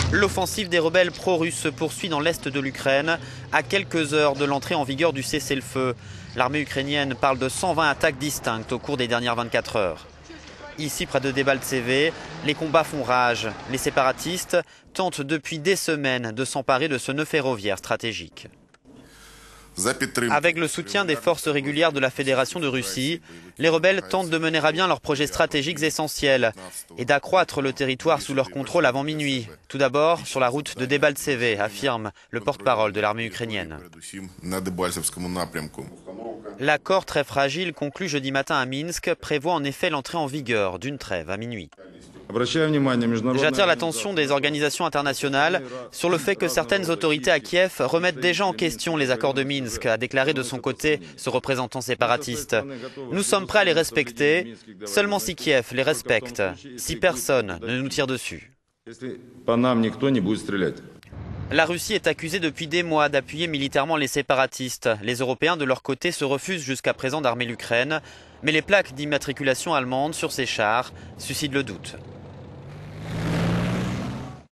L'offensive des rebelles pro-russes se poursuit dans l'est de l'Ukraine, à quelques heures de l'entrée en vigueur du cessez-le-feu. L'armée ukrainienne parle de 120 attaques distinctes au cours des dernières 24 heures. Ici, près de Debaltseve, les combats font rage. Les séparatistes tentent depuis des semaines de s'emparer de ce nœud ferroviaire stratégique. Avec le soutien des forces régulières de la Fédération de Russie, les rebelles tentent de mener à bien leurs projets stratégiques essentiels et d'accroître le territoire sous leur contrôle avant minuit. Tout d'abord, sur la route de Debaltseve, affirme le porte-parole de l'armée ukrainienne. L'accord très fragile conclu jeudi matin à Minsk prévoit en effet l'entrée en vigueur d'une trêve à minuit. J'attire l'attention des organisations internationales sur le fait que certaines autorités à Kiev remettent déjà en question les accords de Minsk, a déclaré de son côté ce représentant séparatiste. Nous sommes prêts à les respecter, seulement si Kiev les respecte, si personne ne nous tire dessus. La Russie est accusée depuis des mois d'appuyer militairement les séparatistes. Les Européens, de leur côté, se refusent jusqu'à présent d'armer l'Ukraine, mais les plaques d'immatriculation allemande sur ces chars suscitent le doute.